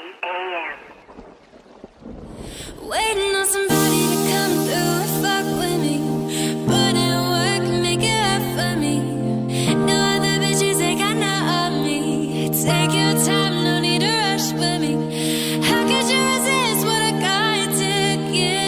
a.m. Waiting on somebody to come through and fuck with me. Put in work and make it up for me. No other bitches ain't got none of me. Take your time, no need to rush with me. How could you resist what I got to give?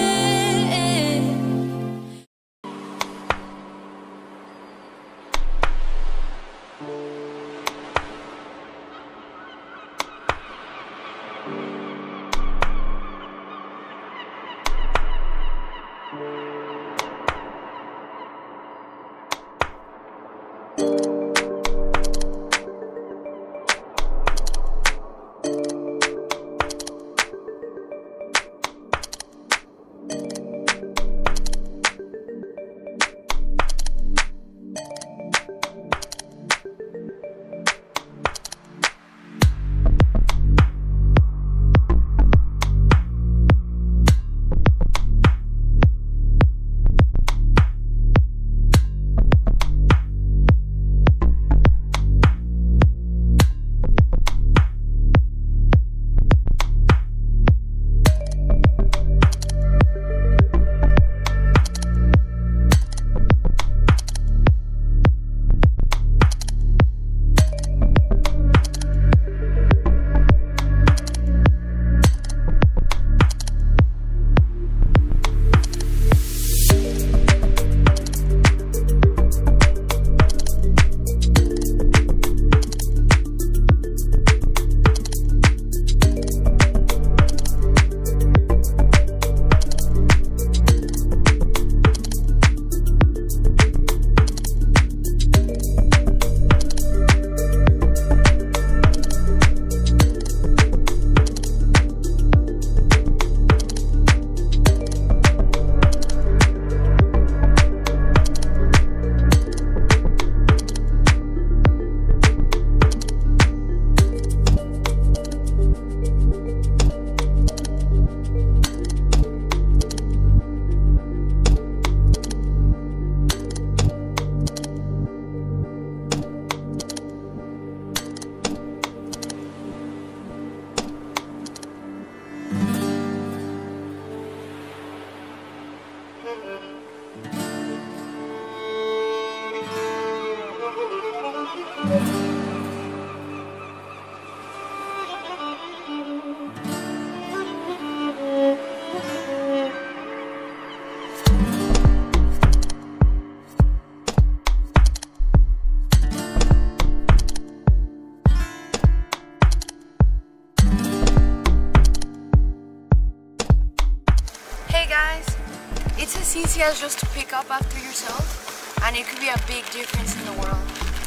Hey guys, it's as easy as just to pick up after yourself, and it could be a big difference in the world.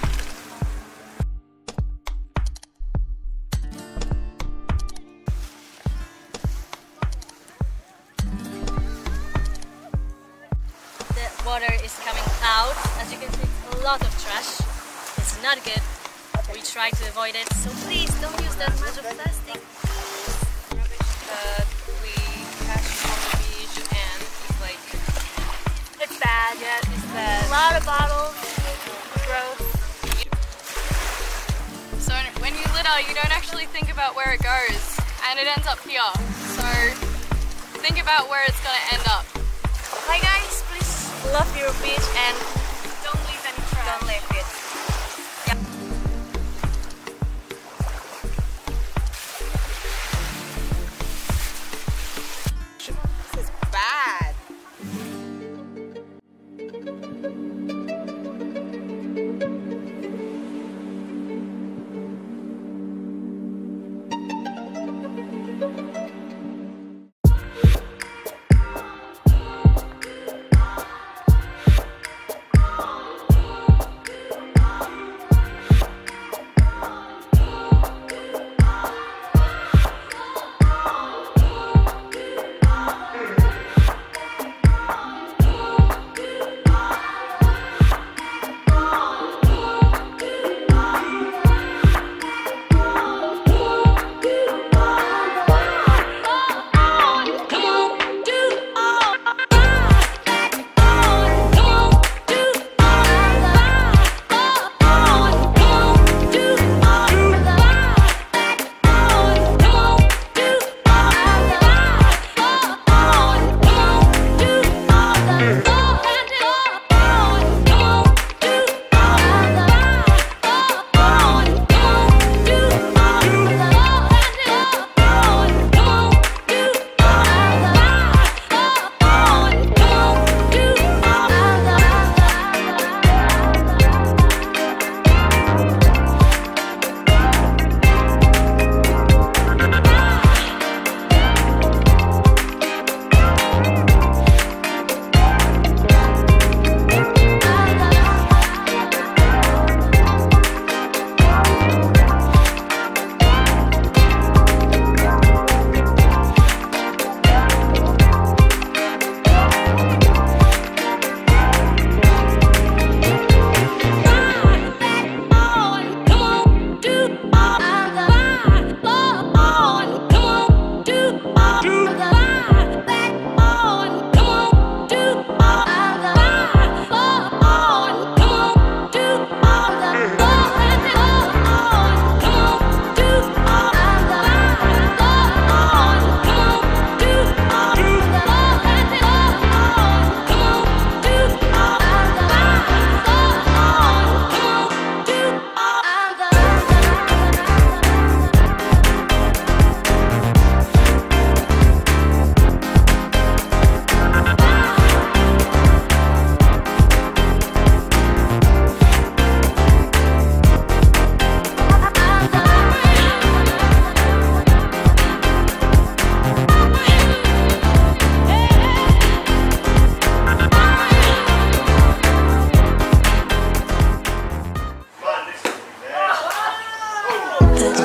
The water is coming out. As you can see, it's a lot of trash. It's not good. We try to avoid it, so please don't use that much of plastic. We crashed on the beach and it's like, it's bad. Yeah, it's bad. A lot of bottles. Gross. So when you litter, you don't actually think about where it goes, and it ends up here. So think about where it's gonna end up. Bye guys, please love your beach and Don't leave any trash. don't leave it. This is bad.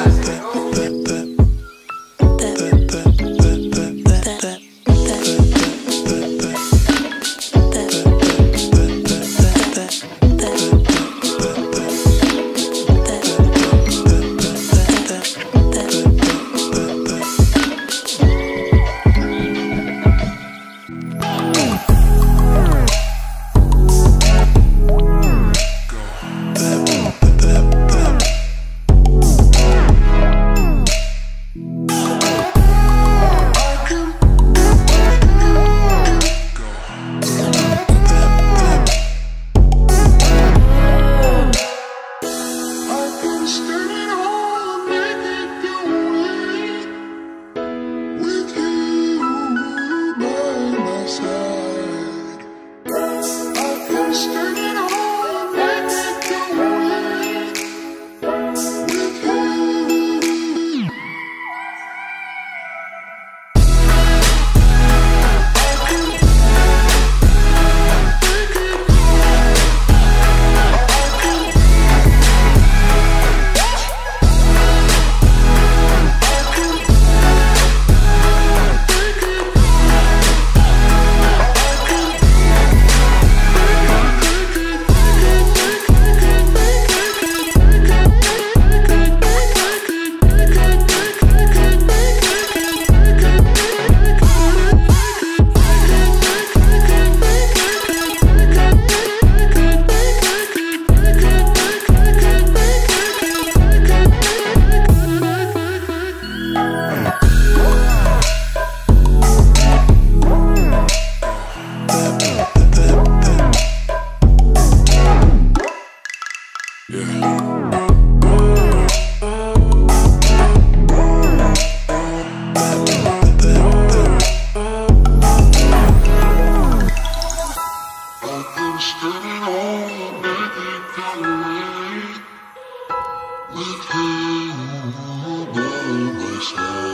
With you by my side.